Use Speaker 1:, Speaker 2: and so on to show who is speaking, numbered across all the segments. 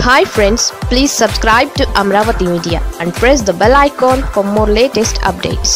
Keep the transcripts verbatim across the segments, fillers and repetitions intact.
Speaker 1: Hi friends, please subscribe to Amaravathi Media and press the bell icon for more latest updates.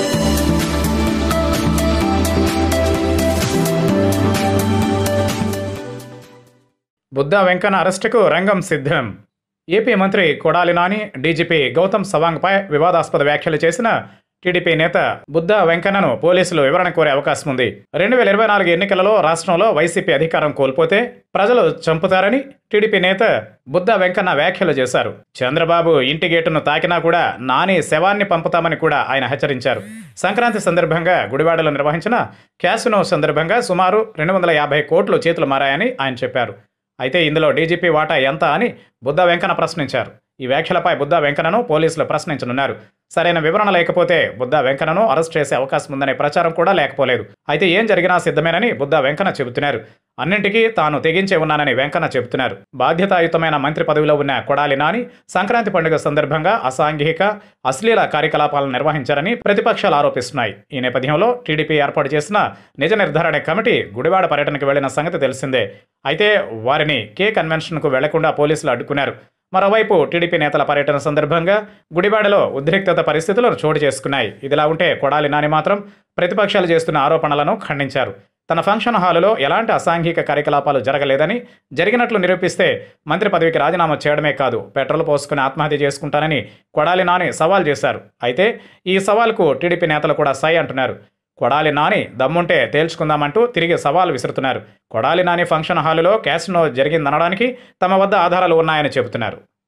Speaker 2: Buddha Venkanna అరెస్టుకు రంగం సిద్ధం. AP మంత్రి Kodali Nani, DGP Gautam సవాంగ్పై వివాదాస్పద వ్యాఖ్యలు చేసిన టీడీపీ నేత బుద్ధా వెంకన్నను పోలీసులు వివరణ కోరే అవకాశం ఉంది. రెండు వేల ఇరవై నాలుగు ఎన్నికలలో రాష్ట్రంలో వైసీపీ అధికారం కోల్పోతే ప్రజలు చంపుతారని టీడీపీ నేత బుద్ధా వెంకన్న వ్యాఖ్యలు చేశారు. చంద్రబాబు ఇంటి గేటును తాకినా కూడా నాని శవాన్ని పంపుతామని కూడా ఆయన హెచ్చరించారు. సంక్రాంతి సందర్భంగా గుడివాడలో నిర్వహించిన క్యాసినో సందర్భంగా సుమారు రెండు వందల యాభై కోట్లు చేతులు మారాయని ఆయన చెప్పారు. అయితే ఇందులో డీజీపీ వాటా ఎంత అని బుద్ధా వెంకన్న ప్రశ్నించారు. ఈ వ్యాఖ్యలపై బుద్ధా వెంకన్నను పోలీసులు ప్రశ్నించనున్నారు. సరైన వివరణ లేకపోతే బుద్ధా వెంకన్నను అరెస్ట్ చేసే అవకాశం ఉందనే ప్రచారం కూడా లేకపోలేదు. అయితే ఏం జరిగినా సిద్ధమేనని బుద్ధా వెంకన్న చెబుతున్నారు. అన్నింటికీ తాను తెగించే ఉన్నానని వెంకన్న చెబుతున్నారు. బాధ్యతాయుతమైన మంత్రి పదవిలో ఉన్న కొడాలి నాని సంక్రాంతి పండుగ సందర్భంగా అసాంఘిక అశ్లీల కార్యకలాపాలను నిర్వహించారని ప్రతిపక్షాలు ఆరోపిస్తున్నాయి. ఈ నేపథ్యంలో టీడీపీ ఏర్పాటు చేసిన నిజ నిర్ధారణ కమిటీ గుడివాడ పర్యటనకు వెళ్లిన సంగతి తెలిసిందే. అయితే వారిని కే కన్వెన్షన్కు వెళ్లకుండా పోలీసులు అడ్డుకున్నారు. మరోవైపు టీడీపీ నేతల పర్యటన సందర్భంగా గుడివాడలో ఉద్రిక్తత పరిస్థితులు చోటు చేసుకున్నాయి. ఇదిలా ఉంటే కొడాలి నాని మాత్రం ప్రతిపక్షాలు చేస్తున్న ఆరోపణలను ఖండించారు. తన ఫంక్షన్ హాలులో ఎలాంటి అసాంఘిక కార్యకలాపాలు జరగలేదని, జరిగినట్లు నిరూపిస్తే మంత్రి పదవికి రాజీనామా చేయడమే కాదు పెట్రోల్ పోసుకుని ఆత్మహత్య చేసుకుంటానని కొడాలి నాని సవాల్ చేశారు. అయితే ఈ సవాల్కు టీడీపీ నేతలు కూడా సై అంటున్నారు. కొడాలి నాని దమ్ముంటే తేల్చుకుందామంటూ తిరిగి సవాల్ విసురుతున్నారు. కొడాలి నాని ఫంక్షన్ హాలులో క్యాసినో జరిగిందనడానికి తమ వద్ద ఆధారాలు ఉన్నాయని చెబుతున్నారు.